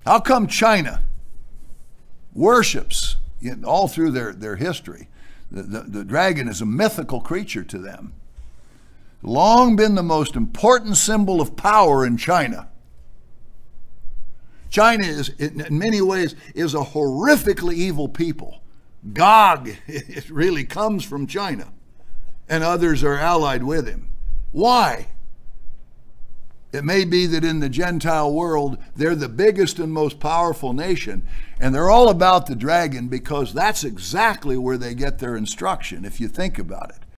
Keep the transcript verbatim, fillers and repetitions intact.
How come China worships, all through their, their history, the, the, the dragon is a mythical creature to them. Long been the most important symbol of power in China. China is, in many ways, is a horrifically evil people. Gog, it really comes from China, and others are allied with him. Why? It may be that in the Gentile world, they're the biggest and most powerful nation, and they're all about the dragon because that's exactly where they get their instruction, if you think about it.